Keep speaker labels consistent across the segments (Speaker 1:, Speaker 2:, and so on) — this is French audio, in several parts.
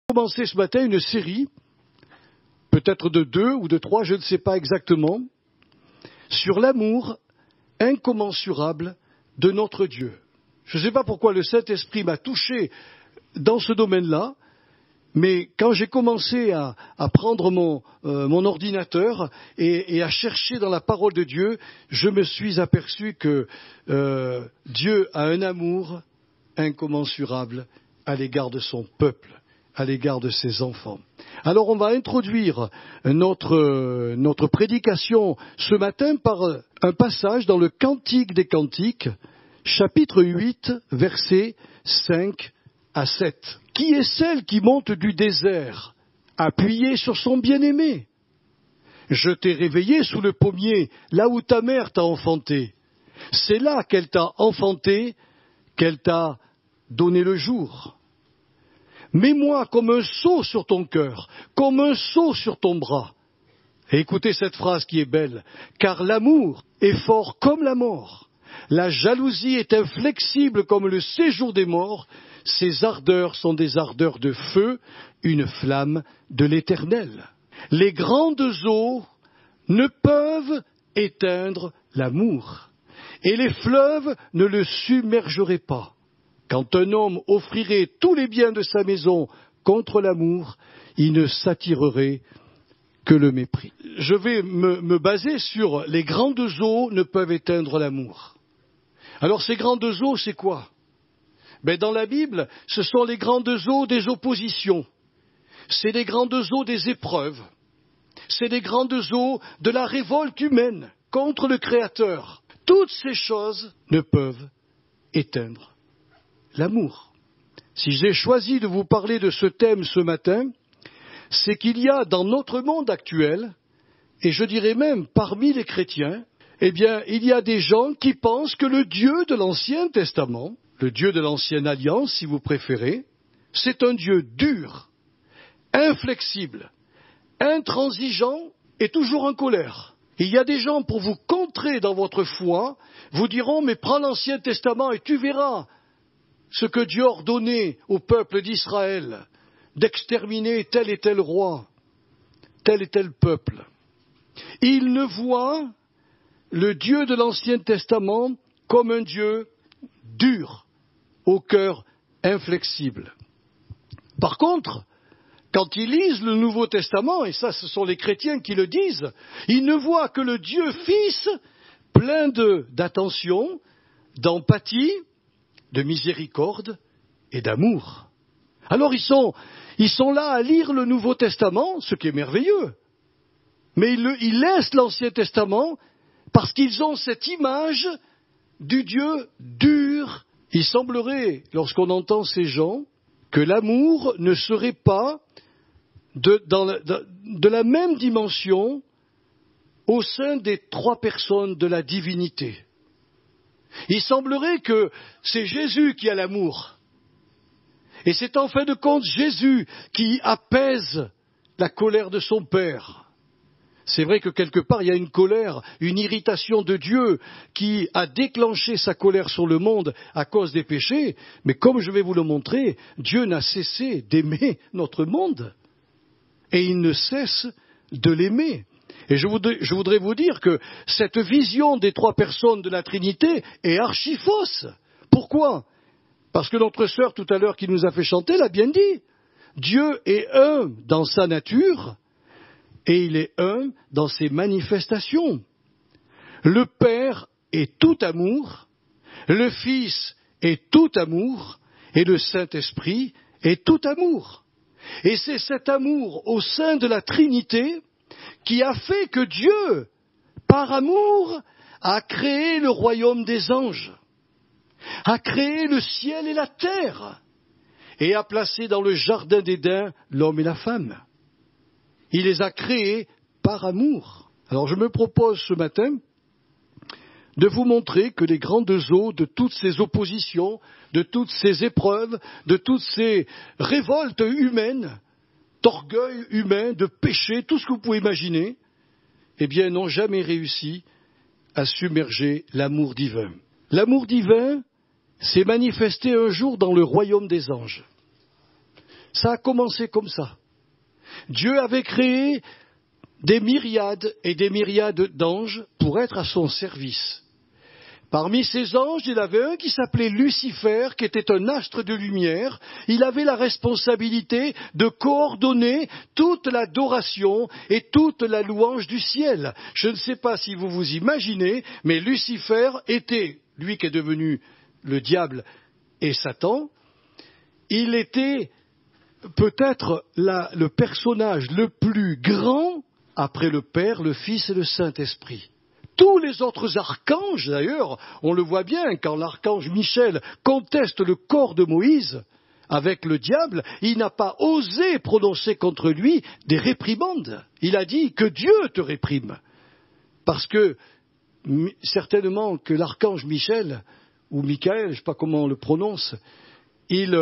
Speaker 1: Commencer ce matin une série, peut-être de 2 ou de 3, je ne sais pas exactement, sur l'amour incommensurable de notre Dieu. Je ne sais pas pourquoi le Saint-Esprit m'a touché dans ce domaine-là, mais quand j'ai commencé à prendre mon ordinateur et à chercher dans la parole de Dieu, je me suis aperçu que Dieu a un amour incommensurable à l'égard de son peuple, à l'égard de ses enfants. Alors on va introduire notre prédication ce matin par un passage dans le Cantique des Cantiques, chapitre 8, versets 5 à 7. Qui est celle qui monte du désert, appuyée sur son bien-aimé? Je t'ai réveillé sous le pommier, là où ta mère t'a enfanté. C'est là qu'elle t'a enfanté, qu'elle t'a donné le jour. Mets-moi comme un sceau sur ton cœur, comme un sceau sur ton bras. Et écoutez cette phrase qui est belle, car l'amour est fort comme la mort. La jalousie est inflexible comme le séjour des morts. Ses ardeurs sont des ardeurs de feu, une flamme de l'Éternel. Les grandes eaux ne peuvent éteindre l'amour, et les fleuves ne le submergeraient pas. Quand un homme offrirait tous les biens de sa maison contre l'amour, il ne s'attirerait que le mépris. Je vais me baser sur les grandes eaux ne peuvent éteindre l'amour. Alors ces grandes eaux, c'est quoi? Dans la Bible, ce sont les grandes eaux des oppositions. C'est les grandes eaux des épreuves. C'est les grandes eaux de la révolte humaine contre le Créateur. Toutes ces choses ne peuvent éteindre l'amour. Si j'ai choisi de vous parler de ce thème ce matin, c'est qu'il y a dans notre monde actuel, et je dirais même parmi les chrétiens, il y a des gens qui pensent que le Dieu de l'Ancien Testament, le Dieu de l'Ancienne Alliance, si vous préférez, c'est un Dieu dur, inflexible, intransigeant et toujours en colère. Il y a des gens, pour vous contrer dans votre foi, vous diront, mais prends l'Ancien Testament et tu verras ce que Dieu a ordonné au peuple d'Israël, d'exterminer tel et tel roi, tel et tel peuple. Ils ne voient le Dieu de l'Ancien Testament comme un Dieu dur, au cœur inflexible. Par contre, quand ils lisent le Nouveau Testament, et ça ce sont les chrétiens qui le disent, ils ne voient que le Dieu Fils plein d'attention, d'empathie, de miséricorde et d'amour. Alors ils sont là à lire le Nouveau Testament, ce qui est merveilleux, mais ils laissent l'Ancien Testament parce qu'ils ont cette image du Dieu dur. Il semblerait, lorsqu'on entend ces gens, que l'amour ne serait pas de la même dimension au sein des 3 personnes de la divinité. Il semblerait que c'est Jésus qui a l'amour. Et c'est en fin de compte Jésus qui apaise la colère de son Père. C'est vrai que quelque part, il y a une colère, une irritation de Dieu qui a déclenché sa colère sur le monde à cause des péchés. Mais comme je vais vous le montrer, Dieu n'a cessé d'aimer notre monde. Et il ne cesse de l'aimer. Et je voudrais vous dire que cette vision des 3 personnes de la Trinité est archi fausse. Pourquoi? Parce que notre sœur tout à l'heure qui nous a fait chanter l'a bien dit. Dieu est un dans sa nature et il est un dans ses manifestations. Le Père est tout amour, le Fils est tout amour et le Saint-Esprit est tout amour. Et c'est cet amour au sein de la Trinité qui a fait que Dieu, par amour, a créé le royaume des anges, a créé le ciel et la terre, et a placé dans le jardin d'Éden l'homme et la femme. Il les a créés par amour. Alors je me propose ce matin de vous montrer que les grandes eaux de toutes ces oppositions, de toutes ces épreuves, de toutes ces révoltes humaines, d'orgueil humain, de péché, tout ce que vous pouvez imaginer, n'ont jamais réussi à submerger l'amour divin. L'amour divin s'est manifesté un jour dans le royaume des anges. Ça a commencé comme ça. Dieu avait créé des myriades et des myriades d'anges pour être à son service. Parmi ces anges, il y avait un qui s'appelait Lucifer, qui était un astre de lumière. Il avait la responsabilité de coordonner toute l'adoration et toute la louange du ciel. Je ne sais pas si vous vous imaginez, mais Lucifer était, lui qui est devenu le diable et Satan, il était peut-être le personnage le plus grand après le Père, le Fils et le Saint-Esprit. Tous les autres archanges, d'ailleurs, on le voit bien, quand l'archange Michel conteste le corps de Moïse avec le diable, il n'a pas osé prononcer contre lui des réprimandes. Il a dit que Dieu te réprime. Parce que, certainement que l'archange Michel, ou Michael, je ne sais pas comment on le prononce, il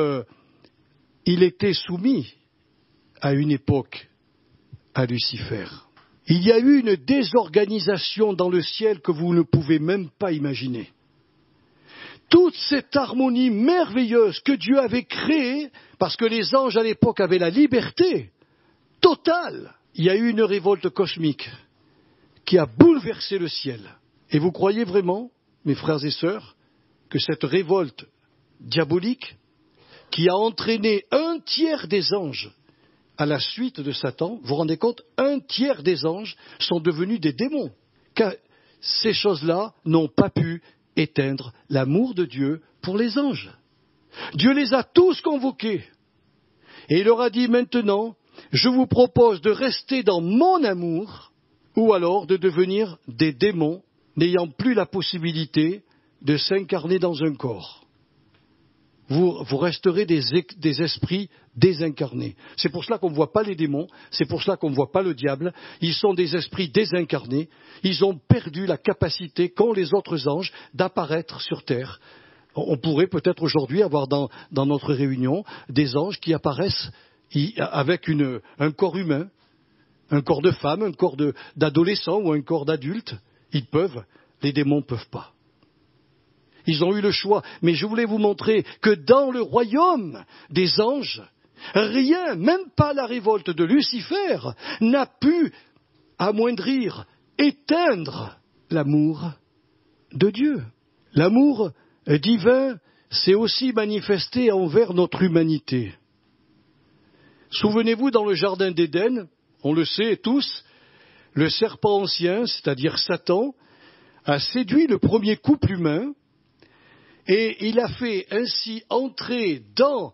Speaker 1: était soumis à une époque à Lucifer. Il y a eu une désorganisation dans le ciel que vous ne pouvez même pas imaginer. Toute cette harmonie merveilleuse que Dieu avait créée, parce que les anges à l'époque avaient la liberté totale, il y a eu une révolte cosmique qui a bouleversé le ciel. Et vous croyez vraiment, mes frères et sœurs, que cette révolte diabolique, qui a entraîné un tiers des anges à la suite de Satan, vous vous rendez compte, un tiers des anges sont devenus des démons. Car ces choses-là n'ont pas pu éteindre l'amour de Dieu pour les anges. Dieu les a tous convoqués. Et il leur a dit maintenant, je vous propose de rester dans mon amour, ou alors de devenir des démons, n'ayant plus la possibilité de s'incarner dans un corps. Vous resterez des esprits désincarnés. C'est pour cela qu'on ne voit pas les démons, c'est pour cela qu'on ne voit pas le diable. Ils sont des esprits désincarnés. Ils ont perdu la capacité, qu'ont les autres anges, d'apparaître sur terre. On pourrait peut-être aujourd'hui avoir dans notre réunion des anges qui apparaissent avec un corps humain, un corps de femme, un corps d'adolescent ou un corps d'adulte. Ils peuvent, les démons ne peuvent pas. Ils ont eu le choix, mais je voulais vous montrer que dans le royaume des anges, rien, même pas la révolte de Lucifer, n'a pu amoindrir, éteindre l'amour de Dieu. L'amour divin s'est aussi manifesté envers notre humanité. Souvenez-vous, dans le jardin d'Éden, on le sait tous, le serpent ancien, c'est-à-dire Satan, a séduit le premier couple humain. Et il a fait ainsi entrer dans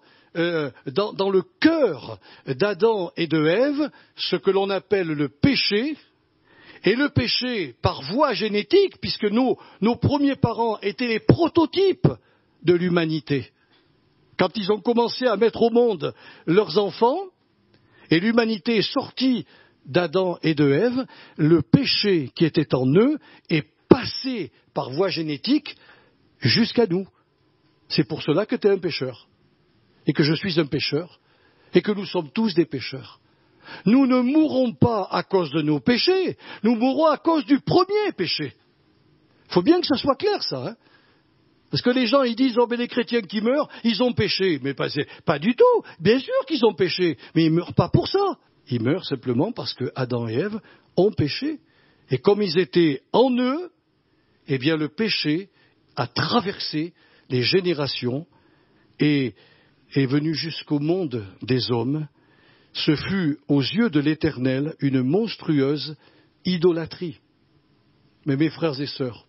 Speaker 1: le cœur d'Adam et de Ève ce que l'on appelle le péché. Et le péché par voie génétique, puisque nos premiers parents étaient les prototypes de l'humanité. Quand ils ont commencé à mettre au monde leurs enfants, et l'humanité est sortie d'Adam et de Ève, le péché qui était en eux est passé par voie génétique jusqu'à nous. C'est pour cela que tu es un pécheur, et que je suis un pécheur, et que nous sommes tous des pécheurs. Nous ne mourrons pas à cause de nos péchés, nous mourrons à cause du premier péché. Il faut bien que ça soit clair, ça. Hein, parce que les gens, ils disent, oh, mais les chrétiens qui meurent, ils ont péché. Mais pas du tout. Bien sûr qu'ils ont péché, mais ils ne meurent pas pour ça. Ils meurent simplement parce que Adam et Ève ont péché. Et comme ils étaient en eux, eh bien le péché a traversé les générations et est venu jusqu'au monde des hommes. Ce fut, aux yeux de l'Éternel, une monstrueuse idolâtrie. Mais mes frères et sœurs,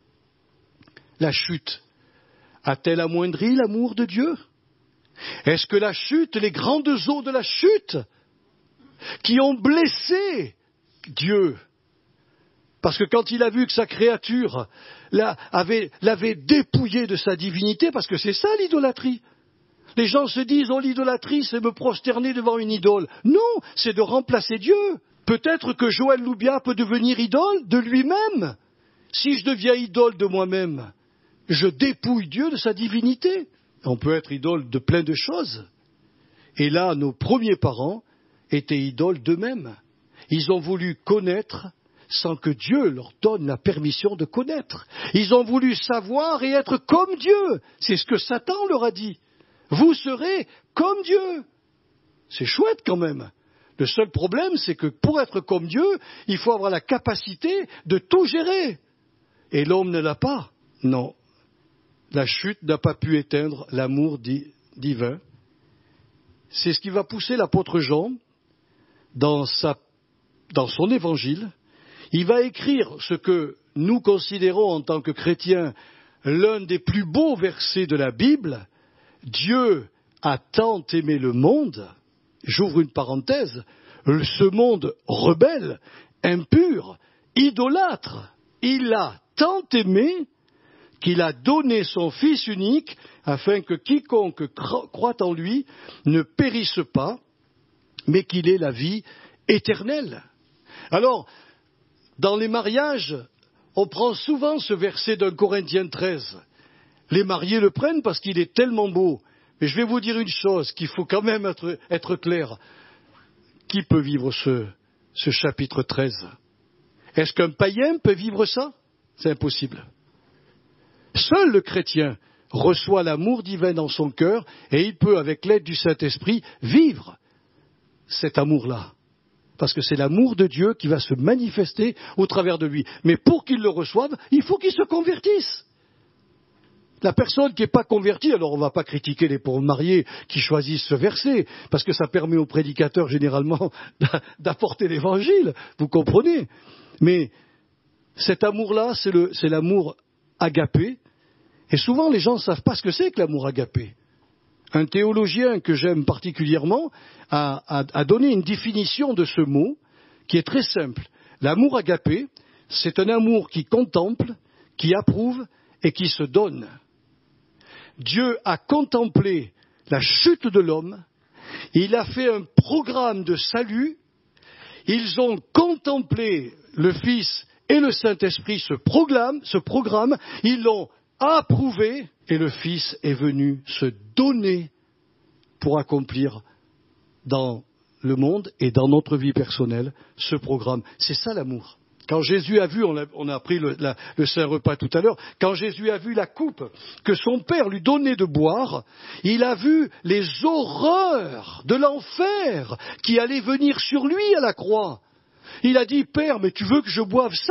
Speaker 1: la chute a-t-elle amoindri l'amour de Dieu? Est-ce que la chute, les grandes eaux de la chute, qui ont blessé Dieu, parce que quand il a vu que sa créature l'avait dépouillé de sa divinité, parce que c'est ça l'idolâtrie. Les gens se disent, oh, l'idolâtrie, c'est me prosterner devant une idole. Non, c'est de remplacer Dieu. Peut-être que Joël Loubia peut devenir idole de lui-même. Si je deviens idole de moi-même, je dépouille Dieu de sa divinité. On peut être idole de plein de choses. Et là, nos premiers parents étaient idoles d'eux-mêmes. Ils ont voulu connaître sans que Dieu leur donne la permission de connaître. Ils ont voulu savoir et être comme Dieu. C'est ce que Satan leur a dit. Vous serez comme Dieu. C'est chouette quand même. Le seul problème, c'est que pour être comme Dieu, il faut avoir la capacité de tout gérer. Et l'homme ne l'a pas. Non. La chute n'a pas pu éteindre l'amour divin. C'est ce qui va pousser l'apôtre Jean dans son évangile. Il va écrire ce que nous considérons en tant que chrétiens l'un des plus beaux versets de la Bible. Dieu a tant aimé le monde, j'ouvre une parenthèse, ce monde rebelle, impur, idolâtre, il a tant aimé qu'il a donné son Fils unique afin que quiconque croit en lui ne périsse pas, mais qu'il ait la vie éternelle. Alors, dans les mariages, on prend souvent ce verset d'un Corinthiens 13. Les mariés le prennent parce qu'il est tellement beau. Mais je vais vous dire une chose, qu'il faut quand même être clair. Qui peut vivre ce chapitre 13 ? Est-ce qu'un païen peut vivre ça ? C'est impossible. Seul le chrétien reçoit l'amour divin dans son cœur et il peut, avec l'aide du Saint-Esprit, vivre cet amour-là. Parce que c'est l'amour de Dieu qui va se manifester au travers de lui. Mais pour qu'il le reçoive, il faut qu'il se convertisse. La personne qui n'est pas convertie, alors on ne va pas critiquer les pauvres mariés qui choisissent ce verset, parce que ça permet aux prédicateurs généralement d'apporter l'évangile, vous comprenez. Mais cet amour-là, c'est l'amour agapé, et souvent les gens ne savent pas ce que c'est que l'amour agapé. Un théologien que j'aime particulièrement a donné une définition de ce mot qui est très simple. L'amour agapé, c'est un amour qui contemple, qui approuve et qui se donne. Dieu a contemplé la chute de l'homme, il a fait un programme de salut, ils ont contemplé le Fils et le Saint-Esprit ce programme, ils l'ont approuvé et le Fils est venu se donner pour accomplir dans le monde et dans notre vie personnelle ce programme. C'est ça l'amour. Quand Jésus a vu, on a appris le Saint Repas tout à l'heure, quand Jésus a vu la coupe que son Père lui donnait de boire, il a vu les horreurs de l'enfer qui allaient venir sur lui à la croix. Il a dit, Père, mais tu veux que je boive ça ?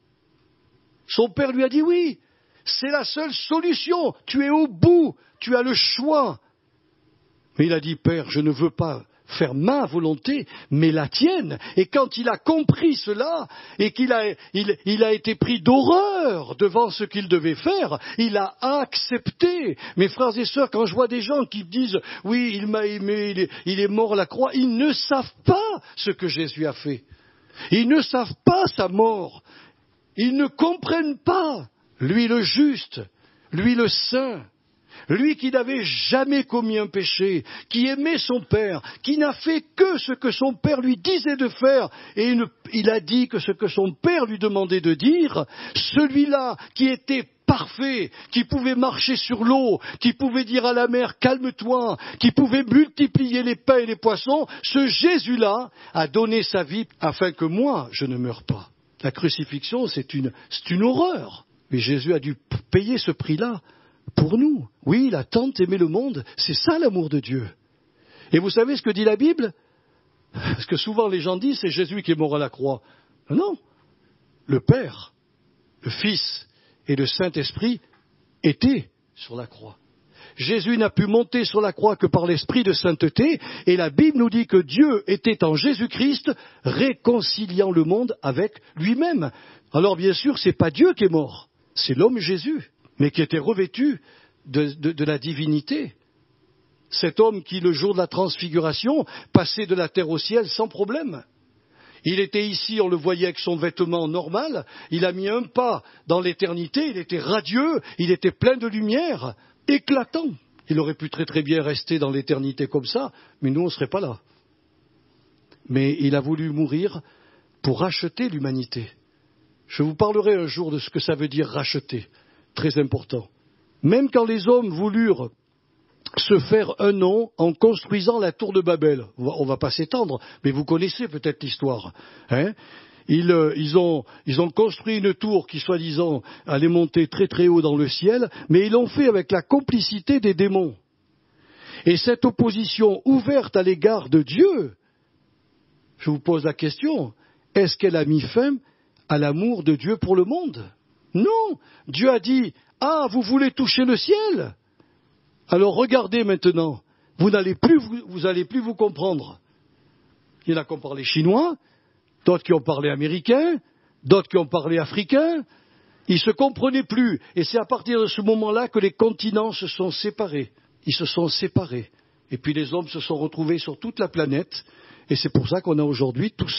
Speaker 1: Son Père lui a dit, oui, c'est la seule solution, tu es au bout, tu as le choix. Mais il a dit, Père, je ne veux pas faire ma volonté, mais la tienne. Et quand il a compris cela, et qu'il a été pris d'horreur devant ce qu'il devait faire, il a accepté. Mes frères et sœurs, quand je vois des gens qui disent, oui, il m'a aimé, il est mort à la croix, ils ne savent pas ce que Jésus a fait. Ils ne savent pas sa mort. Ils ne comprennent pas. Lui le juste, lui le saint, lui qui n'avait jamais commis un péché, qui aimait son Père, qui n'a fait que ce que son Père lui disait de faire, et il a dit que ce que son Père lui demandait de dire, celui-là qui était parfait, qui pouvait marcher sur l'eau, qui pouvait dire à la mer calme-toi, qui pouvait multiplier les pains et les poissons, ce Jésus-là a donné sa vie afin que moi je ne meure pas. La crucifixion c'est une horreur, mais Jésus a dû payer ce prix-là pour nous. Oui, il a tant aimé le monde, c'est ça l'amour de Dieu. Et vous savez ce que dit la Bible ? Parce que souvent les gens disent c'est Jésus qui est mort à la croix. Non, le Père, le Fils et le Saint-Esprit étaient sur la croix. Jésus n'a pu monter sur la croix que par l'Esprit de sainteté, et la Bible nous dit que Dieu était en Jésus-Christ réconciliant le monde avec lui-même. Alors bien sûr, ce n'est pas Dieu qui est mort, c'est l'homme Jésus, mais qui était revêtu de la divinité. Cet homme qui, le jour de la transfiguration, passait de la terre au ciel sans problème. Il était ici, on le voyait avec son vêtement normal, il a mis un pas dans l'éternité, il était radieux, il était plein de lumière, éclatant. Il aurait pu très très bien rester dans l'éternité comme ça, mais nous on ne serait pas là. Mais il a voulu mourir pour racheter l'humanité. Je vous parlerai un jour de ce que ça veut dire racheter, très important. Même quand les hommes voulurent se faire un nom en construisant la tour de Babel. On va pas s'étendre, mais vous connaissez peut-être l'histoire. Hein ? Ils ont construit une tour qui, soi-disant, allait monter très très haut dans le ciel, mais ils l'ont fait avec la complicité des démons. Et cette opposition ouverte à l'égard de Dieu, je vous pose la question, est-ce qu'elle a mis fin à l'amour de Dieu pour le monde? Non, Dieu a dit, ah, vous voulez toucher le ciel? Alors regardez maintenant, vous n'allez plus vous comprendre. Il y en a qui ont parlé chinois, d'autres qui ont parlé américain, d'autres qui ont parlé africain. Ils ne se comprenaient plus. Et c'est à partir de ce moment-là que les continents se sont séparés. Ils se sont séparés. Et puis les hommes se sont retrouvés sur toute la planète. Et c'est pour ça qu'on a aujourd'hui toutes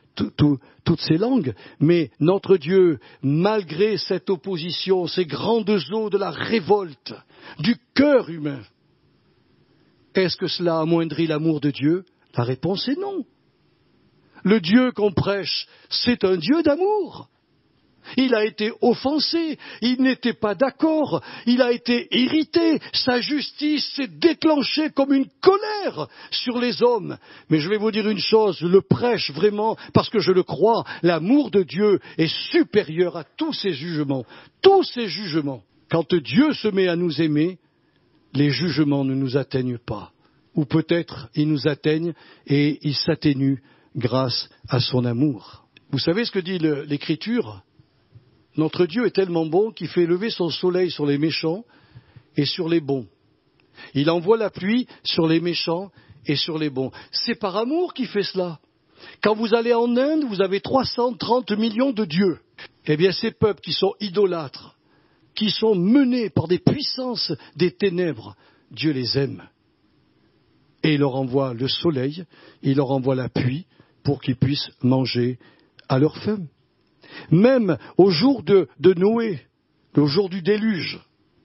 Speaker 1: ces langues. Mais notre Dieu, malgré cette opposition, ces grandes eaux de la révolte, du cœur humain, est-ce que cela amoindrit l'amour de Dieu? La réponse est non. Le Dieu qu'on prêche, c'est un Dieu d'amour. Il a été offensé, il n'était pas d'accord, il a été irrité, sa justice s'est déclenchée comme une colère sur les hommes. Mais je vais vous dire une chose, je le prêche vraiment parce que je le crois, l'amour de Dieu est supérieur à tous ses jugements. Tous ses jugements. Quand Dieu se met à nous aimer, les jugements ne nous atteignent pas. Ou peut-être ils nous atteignent et ils s'atténuent grâce à son amour. Vous savez ce que dit l'Écriture? Notre Dieu est tellement bon qu'il fait lever son soleil sur les méchants et sur les bons. Il envoie la pluie sur les méchants et sur les bons. C'est par amour qu'il fait cela. Quand vous allez en Inde, vous avez 330 millions de dieux. Eh bien, ces peuples qui sont idolâtres, qui sont menés par des puissances des ténèbres, Dieu les aime. Et il leur envoie le soleil, il leur envoie la pluie pour qu'ils puissent manger à leur faim. Même au jour de Noé, au jour du déluge,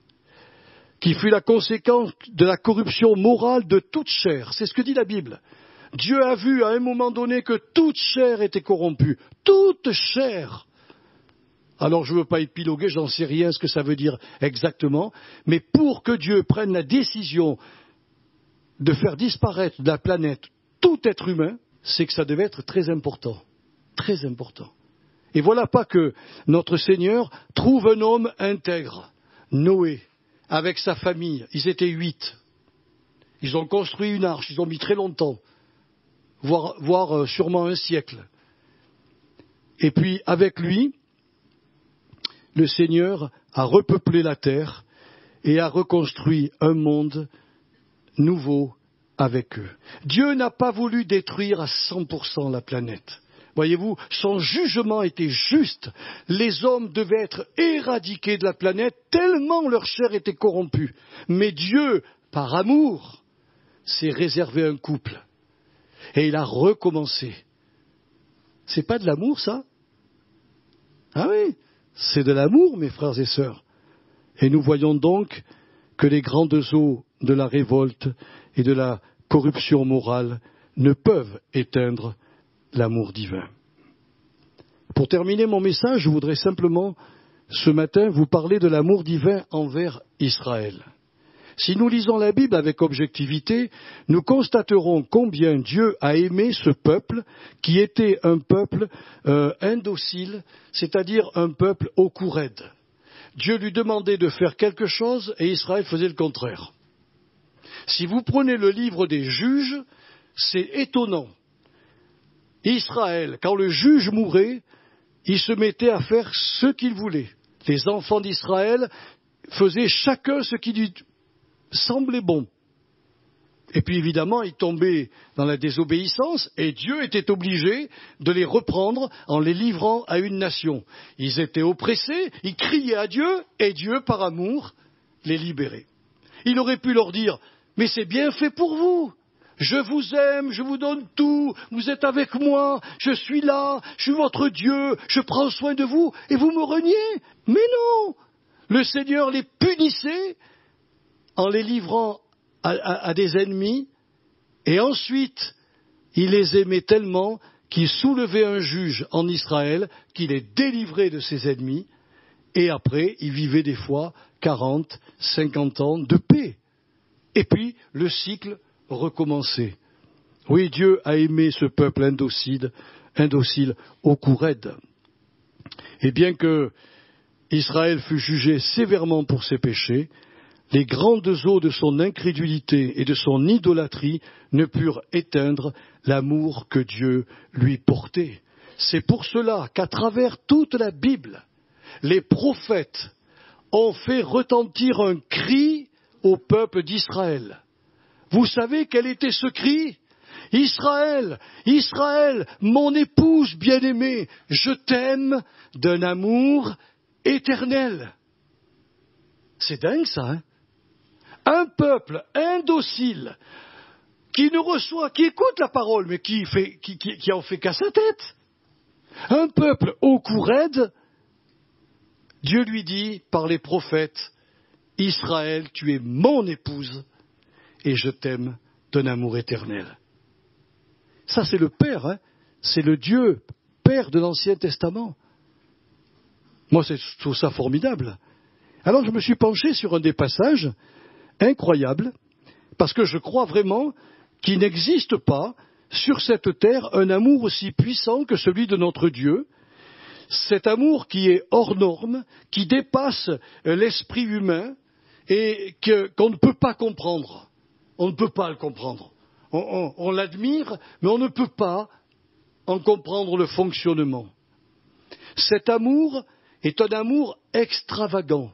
Speaker 1: qui fut la conséquence de la corruption morale de toute chair. C'est ce que dit la Bible. Dieu a vu à un moment donné que toute chair était corrompue. Toute chair. Alors je ne veux pas épiloguer, j'en sais rien ce que ça veut dire exactement, mais pour que Dieu prenne la décision de faire disparaître de la planète tout être humain, c'est que ça devait être très important. Très important. Et voilà pas que notre Seigneur trouve un homme intègre, Noé, avec sa famille. Ils étaient 8. Ils ont construit une arche, ils ont mis très longtemps, voire sûrement un siècle. Et puis avec lui, le Seigneur a repeuplé la terre et a reconstruit un monde nouveau avec eux. Dieu n'a pas voulu détruire à 100% la planète. Voyez-vous, son jugement était juste. Les hommes devaient être éradiqués de la planète tellement leur chair était corrompue. Mais Dieu, par amour, s'est réservé un couple. Et il a recommencé. C'est pas de l'amour, ça? Ah oui, c'est de l'amour, mes frères et sœurs. Et nous voyons donc que les grandes eaux de la révolte et de la corruption morale ne peuvent éteindre l'amour divin. Pour terminer mon message, je voudrais simplement, ce matin, vous parler de l'amour divin envers Israël. Si nous lisons la Bible avec objectivité, nous constaterons combien Dieu a aimé ce peuple qui était un peuple indocile, c'est-à-dire un peuple au cou raide. Dieu lui demandait de faire quelque chose et Israël faisait le contraire. Si vous prenez le livre des juges, c'est étonnant. Israël, quand le juge mourait, il se mettait à faire ce qu'il voulait. Les enfants d'Israël faisaient chacun ce qui lui semblait bon. Et puis évidemment, ils tombaient dans la désobéissance et Dieu était obligé de les reprendre en les livrant à une nation. Ils étaient oppressés, ils criaient à Dieu et Dieu, par amour, les libérait. Il aurait pu leur dire « Mais c'est bien fait pour vous. Je vous aime, je vous donne tout, vous êtes avec moi, je suis là, je suis votre Dieu, je prends soin de vous et vous me reniez. » Mais non, le Seigneur les punissait en les livrant à des ennemis, et ensuite, il les aimait tellement qu'il soulevait un juge en Israël qui les délivrait de ses ennemis, et après, ils vivaient des fois 40, 50 ans de paix. Et puis, le cycle recommençait. Oui, Dieu a aimé ce peuple indocile au cou raide. Et bien que Israël fut jugé sévèrement pour ses péchés, les grandes eaux de son incrédulité et de son idolâtrie ne purent éteindre l'amour que Dieu lui portait. C'est pour cela qu'à travers toute la Bible, les prophètes ont fait retentir un cri au peuple d'Israël. Vous savez quel était ce cri ? Israël, Israël, mon épouse bien-aimée, je t'aime d'un amour éternel. C'est dingue ça, hein ? Un peuple indocile qui ne reçoit, qui écoute la parole, mais qui en fait qu'à sa tête. Un peuple au cou raide, Dieu lui dit par les prophètes, Israël, tu es mon épouse et je t'aime d'un amour éternel. Ça c'est le Père, hein, c'est le Dieu Père de l'Ancien Testament. Moi je trouve ça formidable. Alors je me suis penché sur un des passages incroyables, parce que je crois vraiment qu'il n'existe pas sur cette terre un amour aussi puissant que celui de notre Dieu, cet amour qui est hors norme, qui dépasse l'esprit humain et qu'on ne peut pas comprendre. On ne peut pas le comprendre. On l'admire, mais on ne peut pas en comprendre le fonctionnement. Cet amour est un amour extravagant.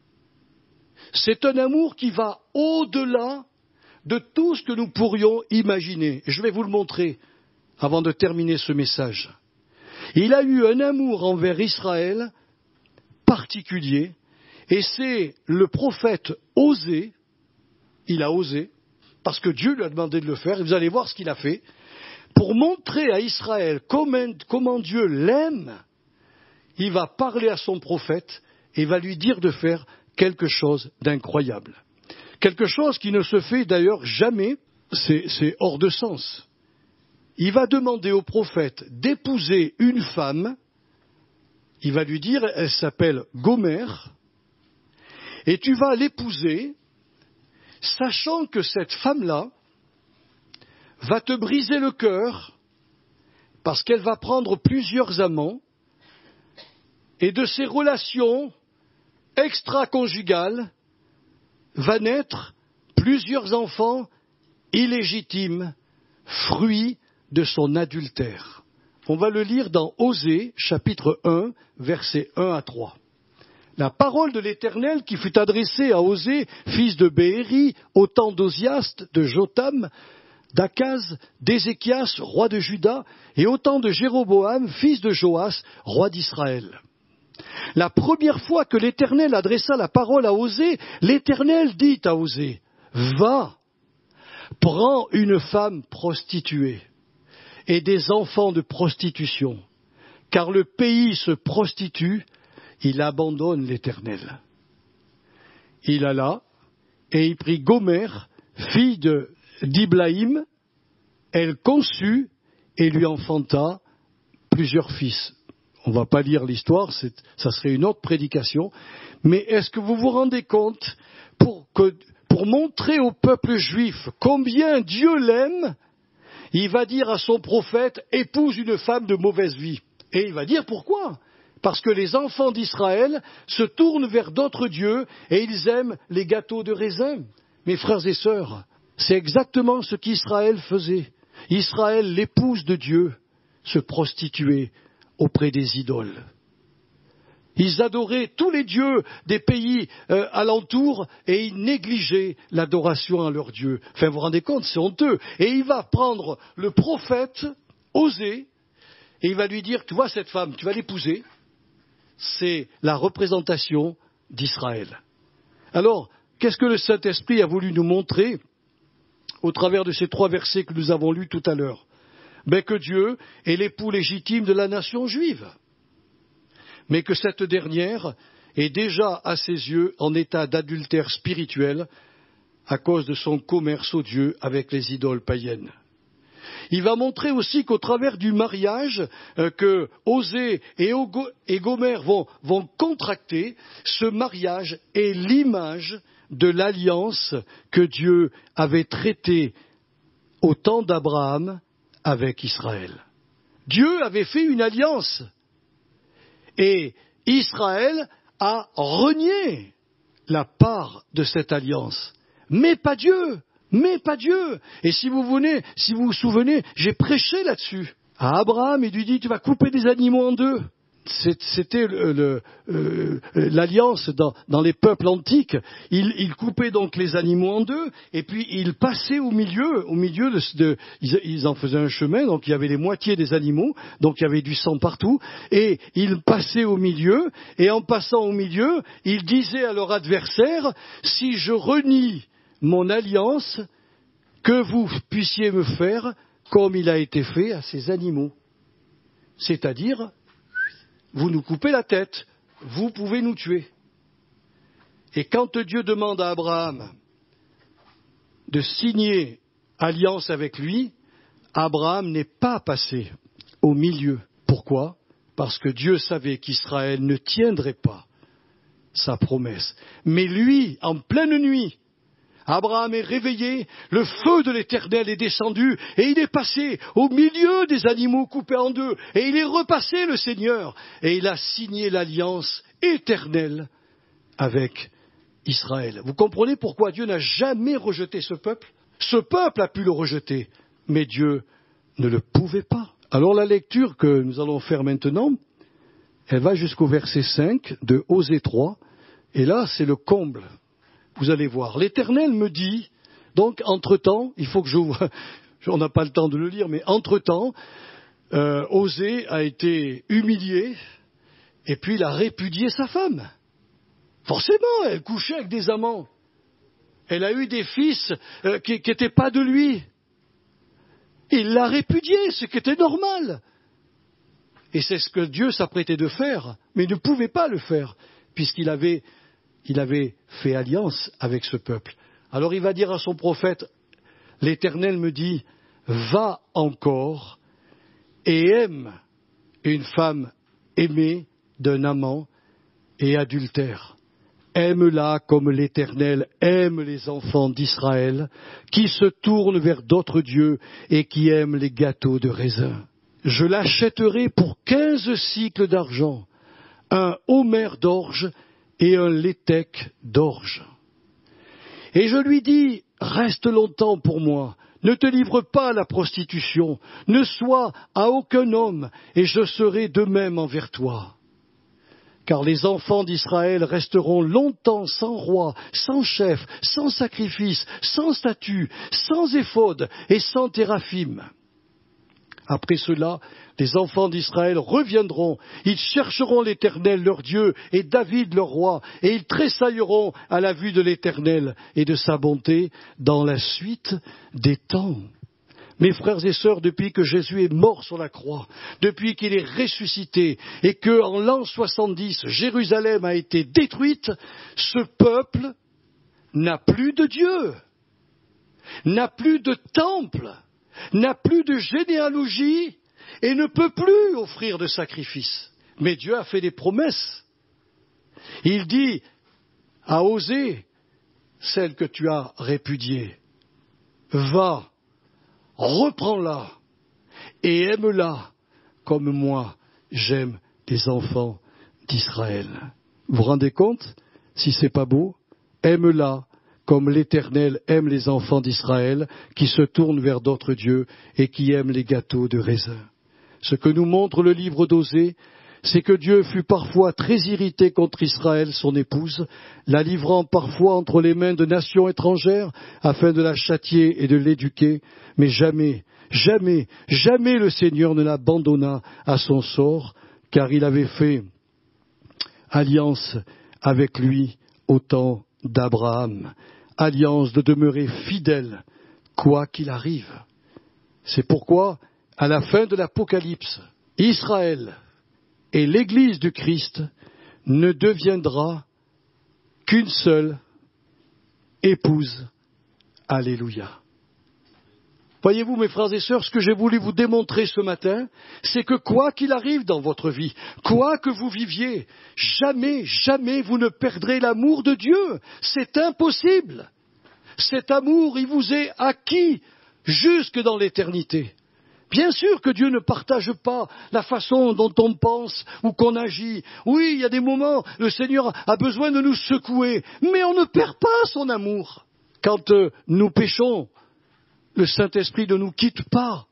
Speaker 1: C'est un amour qui va au-delà de tout ce que nous pourrions imaginer. Je vais vous le montrer avant de terminer ce message. Il a eu un amour envers Israël particulier, et c'est le prophète Osée, il a osé, parce que Dieu lui a demandé de le faire, et vous allez voir ce qu'il a fait, pour montrer à Israël comment Dieu l'aime. Il va parler à son prophète et va lui dire de faire quelque chose d'incroyable. Quelque chose qui ne se fait d'ailleurs jamais, c'est hors de sens. Il va demander au prophète d'épouser une femme, il va lui dire, elle s'appelle Gomère, et tu vas l'épouser, sachant que cette femme-là va te briser le cœur, parce qu'elle va prendre plusieurs amants, et de ces relations extra-conjugales va naître plusieurs enfants illégitimes, fruits de son adultère. On va le lire dans Osée, chapitre 1, versets 1 à 3. La parole de l'Éternel qui fut adressée à Osée, fils de Béhéri, au temps d'Osias, de Jotham, d'Akaz, d'Ézéchias, roi de Juda, et au temps de Jéroboam, fils de Joas, roi d'Israël. La première fois que l'Éternel adressa la parole à Osée, l'Éternel dit à Osée, « Va, prends une femme prostituée et des enfants de prostitution, car le pays se prostitue, il abandonne l'Éternel. » Il alla et il prit Gomère, fille d'Iblaïm, elle conçut et lui enfanta plusieurs fils. On ne va pas lire l'histoire, ça serait une autre prédication. Mais est-ce que vous vous rendez compte, pour montrer au peuple juif combien Dieu l'aime, il va dire à son prophète, épouse une femme de mauvaise vie. Et il va dire pourquoi ? Parce que les enfants d'Israël se tournent vers d'autres dieux et ils aiment les gâteaux de raisin. Mes frères et sœurs, c'est exactement ce qu'Israël faisait. Israël, l'épouse de Dieu, se prostituait auprès des idoles. Ils adoraient tous les dieux des pays alentours et ils négligeaient l'adoration à leurs dieux. Enfin, vous vous rendez compte, c'est honteux. Et il va prendre le prophète, Osée, et il va lui dire, tu vois cette femme, tu vas l'épouser. C'est la représentation d'Israël. Alors, qu'est-ce que le Saint-Esprit a voulu nous montrer au travers de ces 3 versets que nous avons lus tout à l'heure? Que Dieu est l'époux légitime de la nation juive, mais que cette dernière est déjà à ses yeux en état d'adultère spirituel à cause de son commerce odieux avec les idoles païennes. Il va montrer aussi qu'au travers du mariage que Osée et Gomère vont contracter, ce mariage est l'image de l'alliance que Dieu avait traitée au temps d'Abraham avec Israël. Dieu avait fait une alliance et Israël a renié la part de cette alliance. Mais pas Dieu. Mais pas Dieu. Et si vous vous souvenez, j'ai prêché là-dessus. À Abraham, il lui dit, tu vas couper des animaux en deux. C'était l'alliance dans les peuples antiques. Il coupait donc les animaux en deux, et puis il passait au milieu ils en faisaient un chemin, donc il y avait les moitiés des animaux, donc il y avait du sang partout, et il passait au milieu, et en passant au milieu, il disait à leur adversaire, si je renie mon alliance, que vous puissiez me faire comme il a été fait à ces animaux. C'est-à-dire, vous nous coupez la tête, vous pouvez nous tuer. Et quand Dieu demande à Abraham de signer alliance avec lui, Abraham n'est pas passé au milieu. Pourquoi ? Parce que Dieu savait qu'Israël ne tiendrait pas sa promesse. Mais lui, en pleine nuit, Abraham est réveillé, le feu de l'Éternel est descendu, et il est passé au milieu des animaux coupés en deux, et il est repassé le Seigneur, et il a signé l'alliance éternelle avec Israël. Vous comprenez pourquoi Dieu n'a jamais rejeté ce peuple ? Ce peuple a pu le rejeter, mais Dieu ne le pouvait pas. Alors la lecture que nous allons faire maintenant, elle va jusqu'au verset 5 de Osée 3, et là c'est le comble. Vous allez voir. L'Éternel me dit, donc entre-temps, il faut que j'ouvre, on n'a pas le temps de le lire, mais entre-temps, Osée a été humilié, et puis il a répudié sa femme. Forcément, elle couchait avec des amants. Elle a eu des fils qui n'étaient pas de lui. Il l'a répudié, ce qui était normal. Et c'est ce que Dieu s'apprêtait de faire, mais il ne pouvait pas le faire, puisqu'il avait fait alliance avec ce peuple. Alors il va dire à son prophète, l'Éternel me dit, va encore et aime une femme aimée d'un amant et adultère. Aime-la comme l'Éternel aime les enfants d'Israël, qui se tournent vers d'autres dieux et qui aiment les gâteaux de raisin. Je l'achèterai pour 15 cycles d'argent, un homère d'orge et un léthec d'orge. Et je lui dis, reste longtemps pour moi, ne te livre pas à la prostitution, ne sois à aucun homme, et je serai de même envers toi. Car les enfants d'Israël resteront longtemps sans roi, sans chef, sans sacrifice, sans statut, sans éphod et sans téraphim. Après cela, les enfants d'Israël reviendront, ils chercheront l'Éternel leur Dieu et David leur roi, et ils tressailleront à la vue de l'Éternel et de sa bonté dans la suite des temps. Mes frères et sœurs, depuis que Jésus est mort sur la croix, depuis qu'il est ressuscité et que en l'an 70, Jérusalem a été détruite, ce peuple n'a plus de Dieu, n'a plus de temple, n'a plus de généalogie et ne peut plus offrir de sacrifice. Mais Dieu a fait des promesses. Il dit à Osée, celle que tu as répudiée, va, reprends-la et aime-la comme moi j'aime les enfants d'Israël. Vous vous rendez compte, si c'est pas beau? Aime-la comme l'Éternel aime les enfants d'Israël, qui se tournent vers d'autres dieux et qui aiment les gâteaux de raisin. Ce que nous montre le livre d'Osée, c'est que Dieu fut parfois très irrité contre Israël, son épouse, la livrant parfois entre les mains de nations étrangères, afin de la châtier et de l'éduquer, mais jamais, jamais, jamais le Seigneur ne l'abandonna à son sort, car il avait fait alliance avec lui au temps d'Abraham, alliance de demeurer fidèle, quoi qu'il arrive. C'est pourquoi, à la fin de l'Apocalypse, Israël et l'Église du Christ ne deviendra qu'une seule épouse. Alléluia. Voyez-vous, mes frères et sœurs, ce que j'ai voulu vous démontrer ce matin, c'est que quoi qu'il arrive dans votre vie, quoi que vous viviez, jamais, jamais vous ne perdrez l'amour de Dieu. C'est impossible. Cet amour, il vous est acquis jusque dans l'éternité. Bien sûr que Dieu ne partage pas la façon dont on pense ou qu'on agit. Oui, il y a des moments, le Seigneur a besoin de nous secouer, mais on ne perd pas son amour. Quand nous péchons, le Saint-Esprit ne nous quitte pas.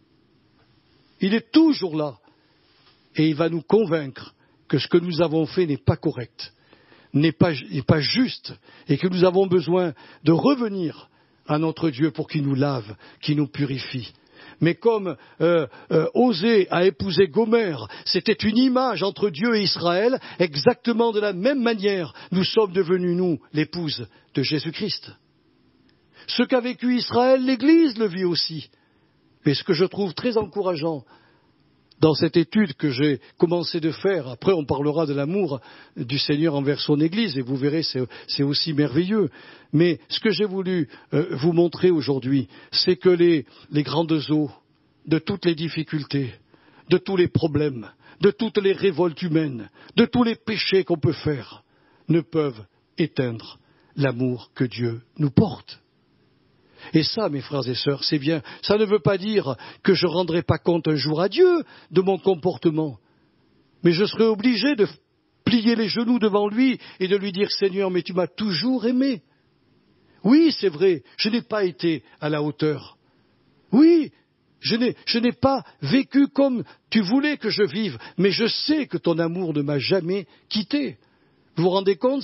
Speaker 1: Il est toujours là et il va nous convaincre que ce que nous avons fait n'est pas correct, n'est pas juste et que nous avons besoin de revenir à notre Dieu pour qu'il nous lave, qu'il nous purifie. Mais comme Osée a épousé Gomère, c'était une image entre Dieu et Israël, exactement de la même manière, nous sommes devenus, nous, l'épouse de Jésus-Christ. Ce qu'a vécu Israël, l'Église le vit aussi. Mais ce que je trouve très encourageant dans cette étude que j'ai commencé de faire, après on parlera de l'amour du Seigneur envers son Église, et vous verrez, c'est aussi merveilleux. Mais ce que j'ai voulu vous montrer aujourd'hui, c'est que les grandes eaux de toutes les difficultés, de tous les problèmes, de toutes les révoltes humaines, de tous les péchés qu'on peut faire, ne peuvent éteindre l'amour que Dieu nous porte. Et ça, mes frères et sœurs, c'est bien. Ça ne veut pas dire que je ne rendrai pas compte un jour à Dieu de mon comportement. Mais je serai obligé de plier les genoux devant lui et de lui dire « Seigneur, mais tu m'as toujours aimé. » Oui, c'est vrai, je n'ai pas été à la hauteur. Oui, je n'ai pas vécu comme tu voulais que je vive, mais je sais que ton amour ne m'a jamais quitté. Vous vous rendez compte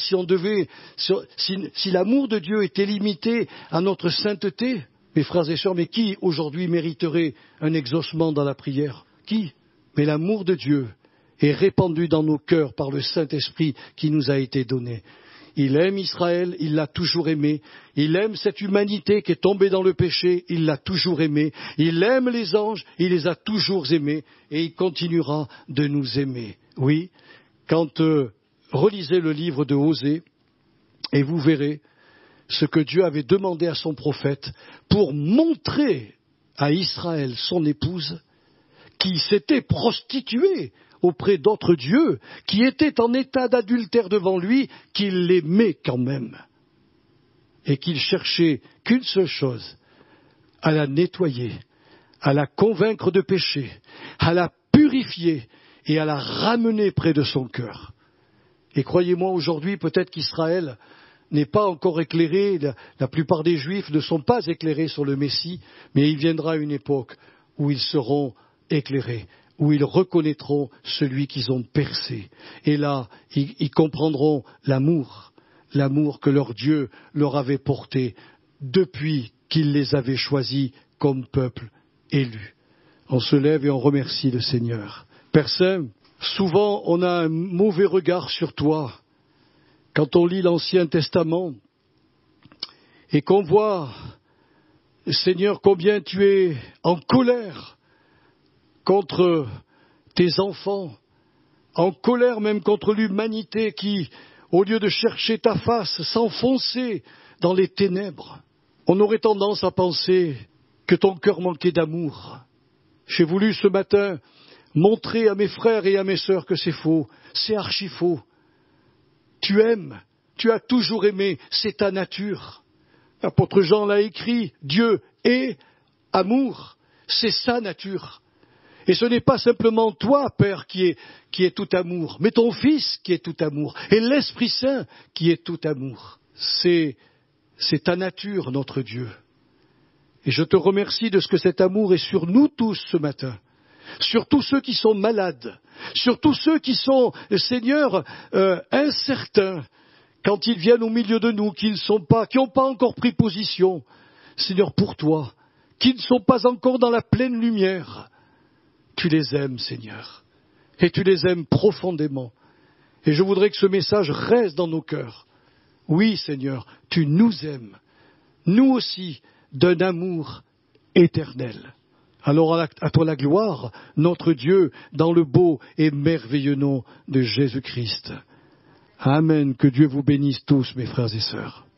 Speaker 1: si l'amour de Dieu était limité à notre sainteté, mes frères et sœurs, mais qui aujourd'hui mériterait un exaucement dans la prière? Qui? Mais l'amour de Dieu est répandu dans nos cœurs par le Saint-Esprit qui nous a été donné. Il aime Israël, il l'a toujours aimé. Il aime cette humanité qui est tombée dans le péché, il l'a toujours aimé. Il aime les anges, il les a toujours aimés et il continuera de nous aimer. Oui, quand relisez le livre de Osée et vous verrez ce que Dieu avait demandé à son prophète pour montrer à Israël, son épouse, qui s'était prostituée auprès d'autres dieux, qui était en état d'adultère devant lui, qu'il l'aimait quand même et qu'il cherchait qu'une seule chose, à la nettoyer, à la convaincre de péché, à la purifier et à la ramener près de son cœur. Et croyez-moi, aujourd'hui, peut-être qu'Israël n'est pas encore éclairé, la plupart des Juifs ne sont pas éclairés sur le Messie, mais il viendra une époque où ils seront éclairés, où ils reconnaîtront celui qu'ils ont percé. Et là, ils comprendront l'amour que leur Dieu leur avait porté depuis qu'il les avait choisis comme peuple élu. On se lève et on remercie le Seigneur. Père Saint, souvent, on a un mauvais regard sur toi quand on lit l'Ancien Testament et qu'on voit, Seigneur, combien tu es en colère contre tes enfants, en colère même contre l'humanité qui, au lieu de chercher ta face, s'enfonçait dans les ténèbres. On aurait tendance à penser que ton cœur manquait d'amour. J'ai voulu ce matin montrer à mes frères et à mes sœurs que c'est faux, c'est archi faux. Tu aimes, tu as toujours aimé, c'est ta nature. L'apôtre Jean l'a écrit, Dieu est amour, c'est sa nature. Et ce n'est pas simplement toi, Père, qui est tout amour, mais ton Fils qui est tout amour, et l'Esprit Saint qui est tout amour. C'est ta nature, notre Dieu. Et je te remercie de ce que cet amour est sur nous tous ce matin. Sur tous ceux qui sont malades, sur tous ceux qui sont, Seigneur, incertains, quand ils viennent au milieu de nous, qui n'ont pas encore pris position, Seigneur, pour toi, qui ne sont pas encore dans la pleine lumière. Tu les aimes, Seigneur, et tu les aimes profondément. Et je voudrais que ce message reste dans nos cœurs. Oui, Seigneur, tu nous aimes, nous aussi, d'un amour éternel. Alors à toi la gloire, notre Dieu, dans le beau et merveilleux nom de Jésus-Christ. Amen. Que Dieu vous bénisse tous, mes frères et sœurs.